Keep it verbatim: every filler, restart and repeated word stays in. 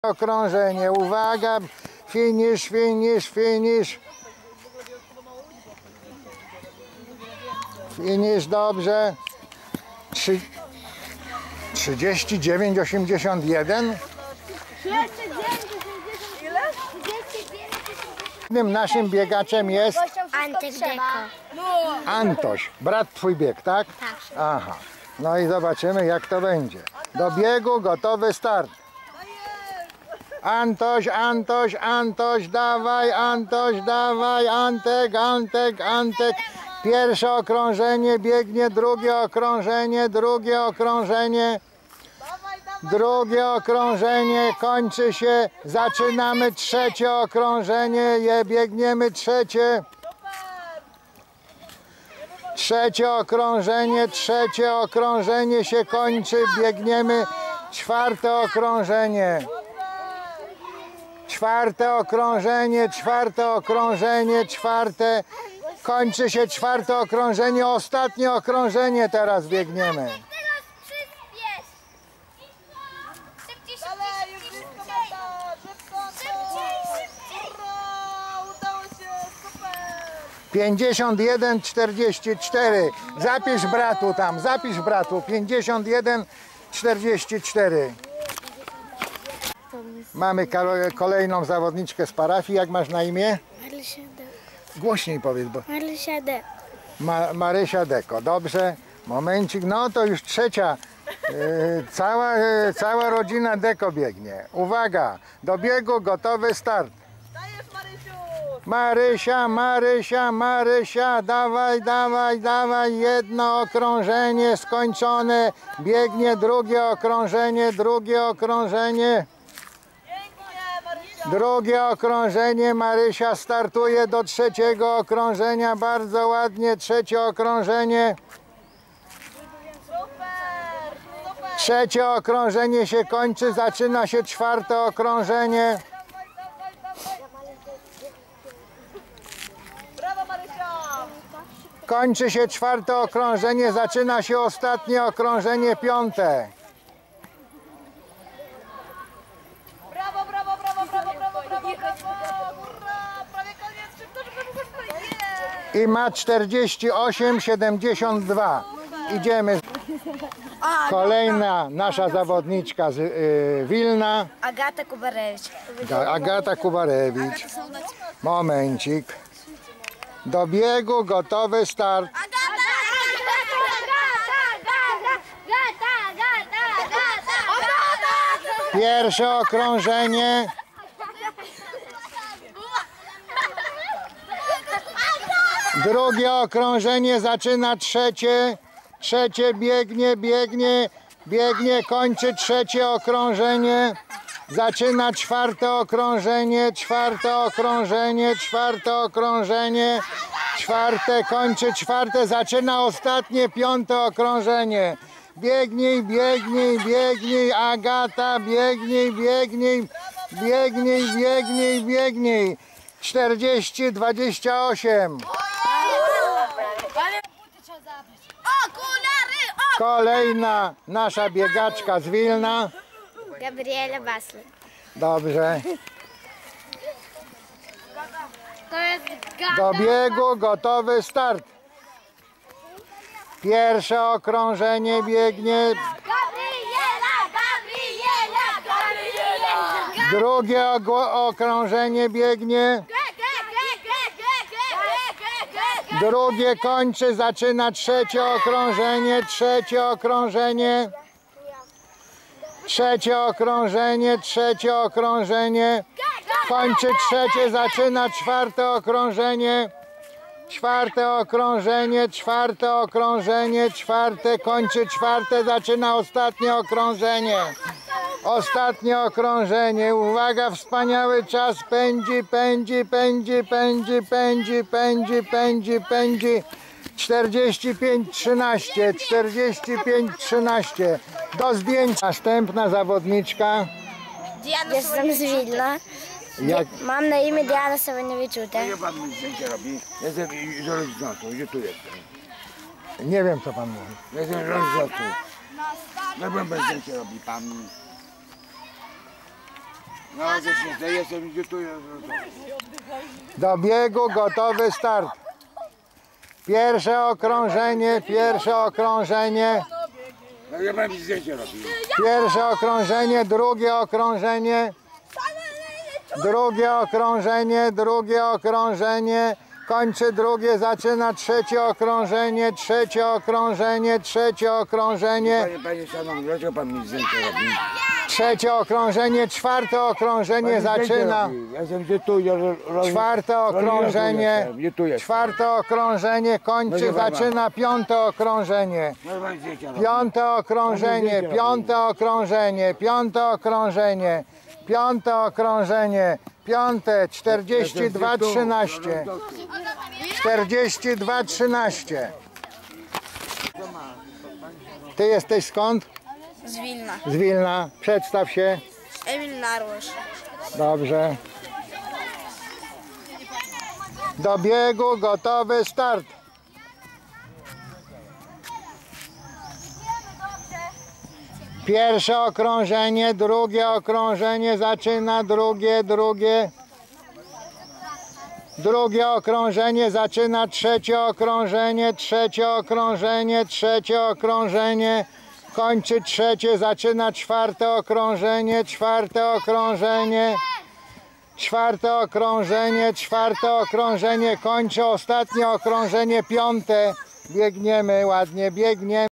Okrążenie, uwaga, finish, finish, finish. Finish, dobrze. Trzy, trzydzieści dziewięć osiemdziesiąt jeden. Naszym biegaczem jest Antek Deko. Antoś, brat twój bieg, tak? Tak. Aha, no i zobaczymy jak to będzie. Do biegu, gotowy, start. Antoś, Antoś, Antoś, dawaj, Antoś, dawaj, Antek, Antek, Antek. Pierwsze okrążenie biegnie, drugie okrążenie, drugie okrążenie. Drugie okrążenie kończy się, zaczynamy trzecie okrążenie, je biegniemy trzecie. Trzecie okrążenie, trzecie okrążenie się kończy, biegniemy czwarte okrążenie. Czwarte okrążenie, czwarte okrążenie, czwarte, kończy się czwarte okrążenie, ostatnie okrążenie teraz biegniemy. pięćdziesiąt jeden czterdzieści cztery. Zapisz bratu tam, zapisz bratu. pięćdziesiąt jeden czterdzieści cztery. Mamy kolejną zawodniczkę z parafii. Jak masz na imię? Marysia Deko. Głośniej powiedz, bo... Marysia Deko. Ma Marysia Deko, dobrze. Momencik, no to już trzecia. Yy, cała, yy, cała rodzina Deko biegnie. Uwaga, do biegu, gotowy, start. Marysia, Marysia, Marysia, dawaj, dawaj, dawaj, jedno okrążenie skończone, biegnie drugie okrążenie, drugie okrążenie. Drugie okrążenie, Marysia startuje do trzeciego okrążenia, bardzo ładnie, trzecie okrążenie. Trzecie okrążenie się kończy, zaczyna się czwarte okrążenie. Kończy się czwarte okrążenie, zaczyna się ostatnie okrążenie, piąte. Brawo, brawo, brawo, brawo, brawo, brawo, brawo, hurra, prawie koniec, szybko, szybko, szybko, I ma czterdzieści osiem siedemdziesiąt dwa. Idziemy. Kolejna nasza zawodniczka z y, Wilna. Agata Kubarewicz. Agata Kubarewicz. Momencik. Do biegu, gotowy, start. Pierwsze okrążenie. Drugie okrążenie, zaczyna trzecie. Trzecie biegnie, biegnie, biegnie, kończy trzecie okrążenie. Zaczyna czwarte okrążenie, czwarte okrążenie, czwarte okrążenie. Czwarte, kończy czwarte, zaczyna ostatnie, piąte okrążenie. Biegnij, biegnij, biegnij, Agata, biegnij, biegnij, biegnij, biegnij, biegnij. czterdzieści dwadzieścia osiem. Kolejna nasza biegaczka z Wilna. Gabriela Basler. Dobrze. To jest Do biegu, gotowy, start. Pierwsze okrążenie biegnie. Gabriela, Gabriela, Gabriela. Drugie okrążenie biegnie. Drugie kończy, zaczyna trzecie okrążenie, trzecie okrążenie. Trzecie okrążenie, trzecie okrążenie. Kończy trzecie, zaczyna czwarte okrążenie. Czwarte okrążenie, czwarte okrążenie, czwarte, kończy czwarte, zaczyna ostatnie okrążenie. Ostatnie okrążenie, uwaga, wspaniały czas, pędzi, pędzi, pędzi, pędzi, pędzi, pędzi, pędzi, pędzi. czterdzieści pięć trzynaście, czterdzieści pięć trzynaście. Do zdjęcia. Następna zawodniczka. Jestem z Wilna. Jak... Mam na imię Diana Sawaniewiczuta. Nie pan mi zdjęcie robi. Jestem z rodzicą, gdzie tu jestem? Nie wiem co pan mówi. Jestem z rodzicą. No byłem bez zdjęcia robi pan. No, że się zdaje, jestem, gdzie tu jest. Do biegu gotowy start. Pierwsze okrążenie, pierwsze okrążenie, No ja mam zdjęcie robić. pierwsze okrążenie, drugie okrążenie, drugie okrążenie, drugie okrążenie, kończy drugie, zaczyna trzecie okrążenie, trzecie okrążenie, trzecie okrążenie, Panie, panie szanowny, dlaczego pan mi zdjęcie robi? trzecie okrążenie, czwarte okrążenie, zaczyna. Ja jestem gdzie tu, ja ro- ro- Czwarte ro- okrążenie, Gdzie tu jest? czwarte okrążenie, kończy, zaczyna piąte okrążenie. No mam zdjęcia robić. Piąte okrążenie, piąte okrążenie, piąte okrążenie, piąte okrążenie, piąte, czterdzieści dwa trzynaście, czterdzieści dwa trzynaście. Ty jesteś skąd? Z Wilna. Z Wilna. Przedstaw się. Emil Narłosz. Dobrze. Do biegu gotowy start. Pierwsze okrążenie, drugie okrążenie, zaczyna drugie, drugie. Drugie okrążenie, zaczyna trzecie okrążenie, trzecie okrążenie, trzecie okrążenie. Kończy trzecie, zaczyna czwarte okrążenie, czwarte okrążenie. Czwarte okrążenie, czwarte okrążenie, kończy ostatnie okrążenie, piąte. Biegniemy ładnie, biegniemy.